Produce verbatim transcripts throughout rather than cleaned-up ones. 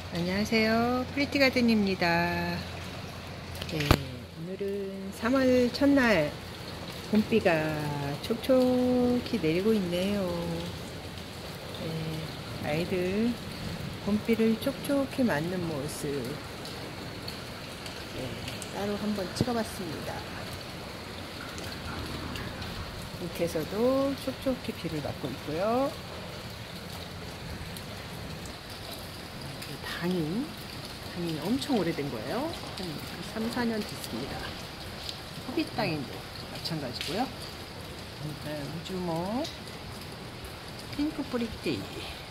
안녕하세요. 프리티가든입니다. 네, 오늘은 삼월 첫날 봄비가 촉촉히 내리고 있네요. 네, 아이들 봄비를 촉촉히 맞는 모습 네, 따로 한번 찍어봤습니다. 밑에서도 촉촉히 비를 맞고 있고요. 당이, 당이 엄청 오래된 거예요. 한 삼, 사 년 됐습니다. 허빛 땅인데 마찬가지고요. 우주모, 핑크 뿌리띠,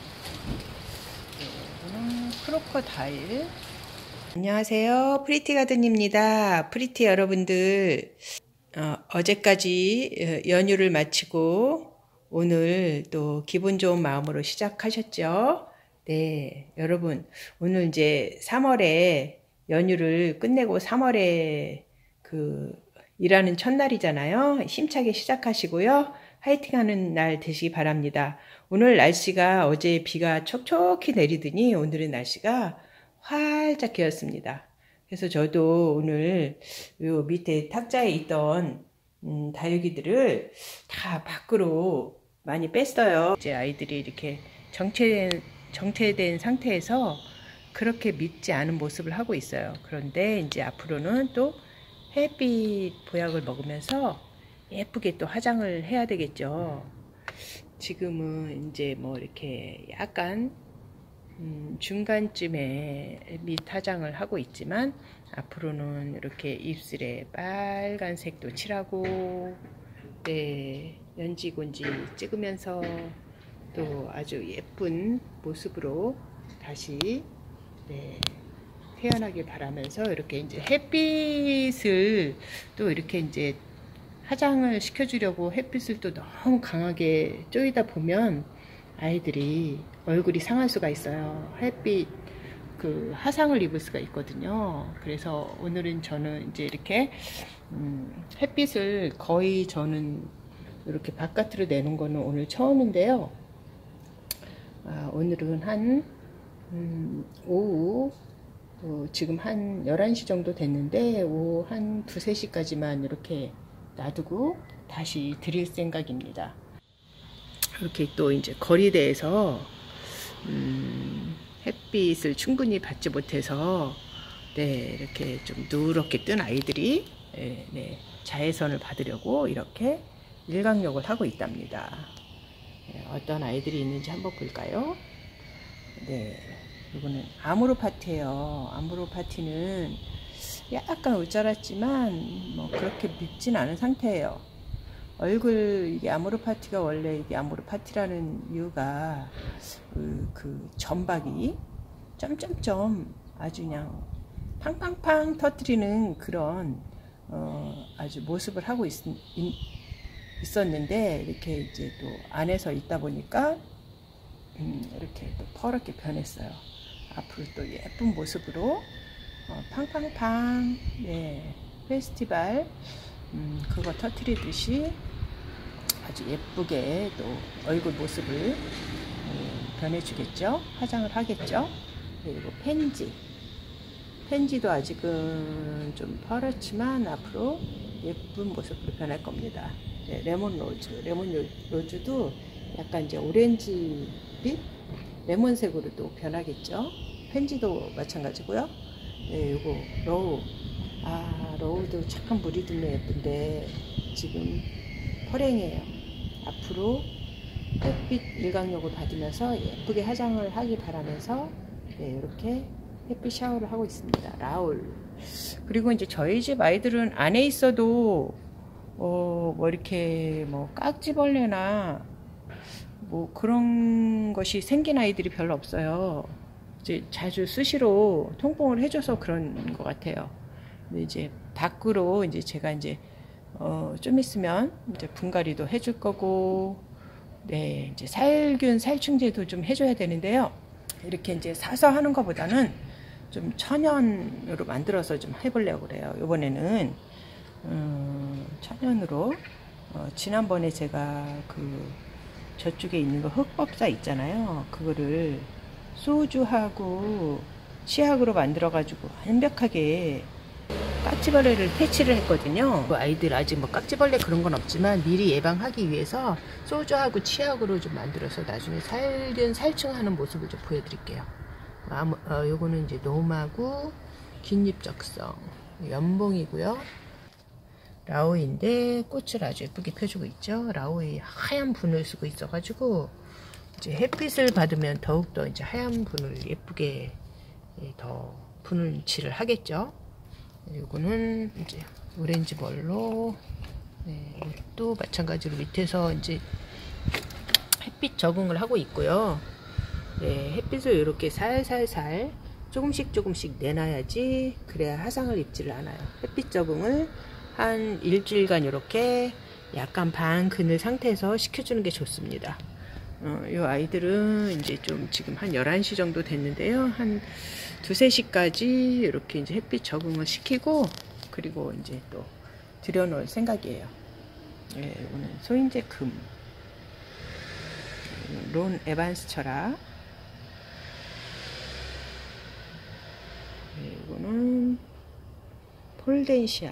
이거는 크로커다일. 안녕하세요. 프리티가든입니다. 프리티 여러분들, 어, 어제까지 연휴를 마치고 오늘 또 기분 좋은 마음으로 시작하셨죠? 네, 여러분, 오늘 이제 삼월에 연휴를 끝내고 삼월에 그 일하는 첫날이잖아요. 힘차게 시작하시고요. 화이팅 하는 날 되시기 바랍니다. 오늘 날씨가 어제 비가 촉촉히 내리더니 오늘은 날씨가 활짝 개었습니다. 그래서 저도 오늘 요 밑에 탁자에 있던 음, 다육이들을 다 밖으로 많이 뺐어요. 이제 아이들이 이렇게 정체된 정체된 상태에서 그렇게 밉지 않은 모습을 하고 있어요. 그런데 이제 앞으로는 또 햇빛 보약을 먹으면서 예쁘게 또 화장을 해야 되겠죠. 지금은 이제 뭐 이렇게 약간 음, 중간쯤에 밑 화장을 하고 있지만 앞으로는 이렇게 입술에 빨간색도 칠하고 네, 연지곤지 찍으면서 또 아주 예쁜 모습으로 다시 네, 태어나길 바라면서 이렇게 이제 햇빛을 또 이렇게 이제 화장을 시켜주려고 햇빛을 또 너무 강하게 쪼이다 보면 아이들이 얼굴이 상할 수가 있어요. 햇빛 그 화상을 입을 수가 있거든요. 그래서 오늘은 저는 이제 이렇게 음, 햇빛을 거의 저는 이렇게 바깥으로 내는 거는 오늘 처음인데요. 아, 오늘은 한 음, 오후 어, 지금 한 열한 시 정도 됐는데 오후 한 두세 시까지만 이렇게 놔두고 다시 드릴 생각입니다. 이렇게 또 이제 거리대에서 음, 햇빛을 충분히 받지 못해서 네, 이렇게 좀 누렇게 뜬 아이들이 네, 네, 자외선을 받으려고 이렇게 일광욕을 하고 있답니다. 네, 어떤 아이들이 있는지 한번 볼까요? 네, 이거는 아모르파티예요. 아모르파티는 약간 울자랐지만 뭐 그렇게 밉진 않은 상태예요. 얼굴 이게 아모르파티가 원래 이게 아모르파티라는 이유가 그, 그 점박이 점점점 아주 그냥 팡팡팡 터뜨리는 그런 어, 아주 모습을 하고 있, 있, 있었는데 이렇게 이제 또 안에서 있다 보니까 음, 이렇게 또 퍼렇게 변했어요. 앞으로 또 예쁜 모습으로 어, 팡팡팡 네, 페스티벌 음, 그거 터뜨리듯이 아주 예쁘게 또 얼굴 모습을 음, 변해주겠죠. 화장을 하겠죠. 그리고 펜지 펜지도 아직은 좀 퍼렇지만 앞으로 예쁜 모습으로 변할 겁니다. 네, 레몬 로즈 레몬 로즈도 약간 이제 오렌지빛 레몬색으로 또 변하겠죠. 펜지도 마찬가지고요. 네, 요거 로우 아 로우도 참 물이 들면 예쁜데 지금 퍼랭이에요. 앞으로 햇빛 일광욕을 받으면서 예쁘게 화장을 하기 바라면서 네, 이렇게 햇빛 샤워를 하고 있습니다. 라울. 그리고 이제 저희 집 아이들은 안에 있어도 어, 뭐 이렇게 뭐 깍지벌레나 뭐 그런 것이 생긴 아이들이 별로 없어요. 이제 자주 수시로 통풍을 해줘서 그런 것 같아요. 근데 이제 밖으로 이제 제가 이제 어, 좀 있으면 이제 분갈이도 해줄 거고, 네, 이제 살균 살충제도 좀 해줘야 되는데요. 이렇게 이제 사서 하는 것보다는 좀 천연으로 만들어서 좀 해보려고 그래요. 이번에는 음, 천연으로 어, 지난번에 제가 그 저쪽에 있는 거 흑법사 있잖아요. 그거를 소주하고 치약으로 만들어 가지고 완벽하게 깍지벌레를 퇴치를 했거든요. 아이들 아직 뭐 깍지벌레 그런 건 없지만 미리 예방하기 위해서 소주하고 치약으로 좀 만들어서 나중에 살균 살충하는 모습을 좀 보여드릴게요. 아, 어, 요거는 이제 놈하고 긴잎적성 연봉이고요. 라오이인데 꽃을 아주 예쁘게 펴주고 있죠. 라오이 하얀 분을 쓰고 있어가지고 이제 햇빛을 받으면 더욱더 이제 하얀 분을 예쁘게 더 분칠을 하겠죠. 이거는 이제 오렌지 벌로, 네, 또 마찬가지로 밑에서 이제 햇빛 적응을 하고 있고요. 네, 햇빛을 이렇게 살살살 조금씩 조금씩 내놔야지 그래야 화상을 입지를 않아요. 햇빛 적응을 한 일주일간 이렇게 약간 반 그늘 상태에서 시켜주는 게 좋습니다. 어, 이 아이들은 이제 좀 지금 한 열한 시 정도 됐는데요. 한 두세 시까지 이렇게 이제 햇빛 적응을 시키고 그리고 이제 또 들여놓을 생각이에요. 예, 이거는 소인제 금, 론 에반스 철학, 예, 이거는 폴덴시아,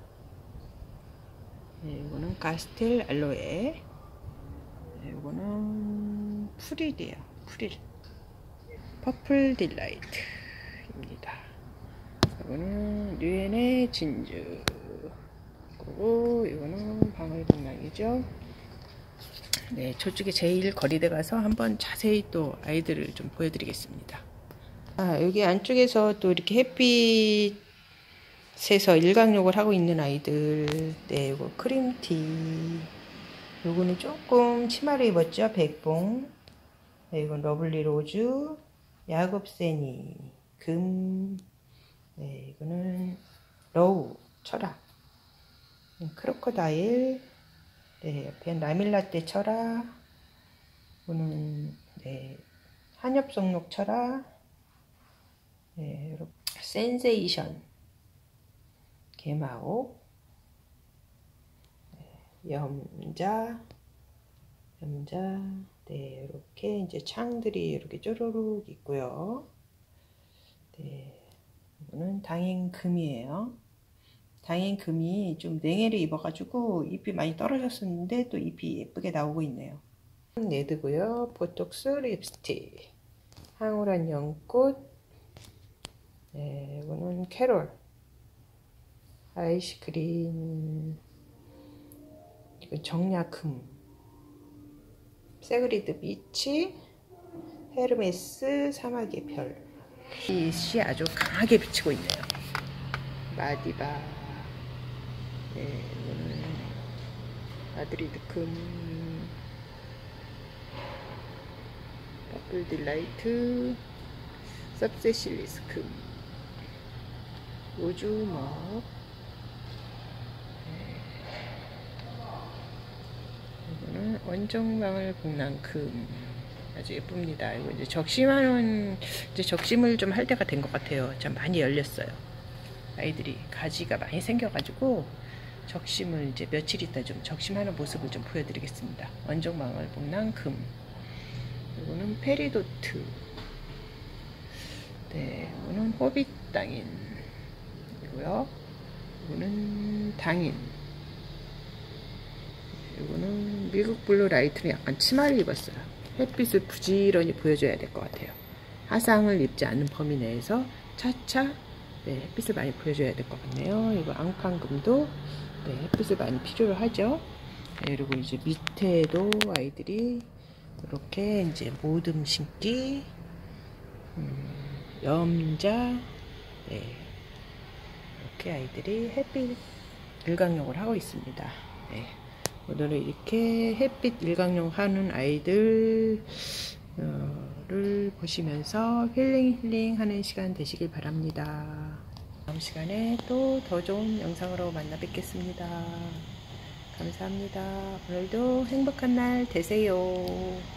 예, 이거는 가스텔 알로에, 예, 이거는 프릴이에요. 프릴. 퍼플 딜라이트입니다. 이거는 류엔의 진주. 그리고 이거는 방울복랑이죠. 네, 저쪽에 제일 거리대 가서 한번 자세히 또 아이들을 좀 보여드리겠습니다. 아, 여기 안쪽에서 또 이렇게 햇빛에서 일광욕을 하고 있는 아이들. 네, 이거 크림티. 요거는 조금 치마를 입었죠. 백봉. 네, 이건 러블리 로즈. 야곱세니 금. 네, 이거는 러우 철학. 크로커다일. 네, 옆에 라밀라떼 철학. 이거는 네, 한엽송록 철학. 네, 이렇게 센세이션 개마옥. 네, 염자 염자. 네, 이렇게 이제 창들이 이렇게 쪼르륵 있고요. 네, 이거는 당인금이에요. 당인금이 좀 냉해를 입어가지고 잎이 많이 떨어졌었는데 또 잎이 예쁘게 나오고 있네요. 레드고요. 보톡스 립스틱, 황홀한 연꽃. 네, 이거는 캐롤, 아이시크린, 이건 정약금, 세그리드 비치, 헤르메스 사막의 별. 이 씨 아주 강하게 비치고 있네요. 마디바. 네, 이거는 마드리드 금, 퍼플 딜라이트, 섭세실리스 금, 우주먹. 이거는 원정방울 복랑금. 아주 예쁩니다. 이거 이제 적심하는, 이제 적심을 좀 할 때가 된 것 같아요. 참 많이 열렸어요. 아이들이 가지가 많이 생겨가지고 적심을 이제 며칠 있다 좀 적심하는 모습을 좀 보여드리겠습니다. 원정방울 복랑금. 이거는 페리도트. 네, 이거는 호빗 당인. 이고요. 이거는 당인. 이거는 미국 블루 라이트는 약간 치마를 입었어요. 햇빛을 부지런히 보여줘야 될 것 같아요. 화상을 입지 않는 범위 내에서 차차 네, 햇빛을 많이 보여줘야 될 것 같네요. 이거 앙팡금도 네, 햇빛을 많이 필요로 하죠. 네, 그리고 이제 밑에도 아이들이 이렇게 이제 모듬 심기, 음, 염자, 네, 이렇게 아이들이 햇빛 일광욕을 하고 있습니다. 네. 오늘은 이렇게 햇빛 일광욕 하는 아이들을 보시면서 힐링 힐링 하는 시간 되시길 바랍니다. 다음 시간에 또 더 좋은 영상으로 만나 뵙겠습니다. 감사합니다. 오늘도 행복한 날 되세요.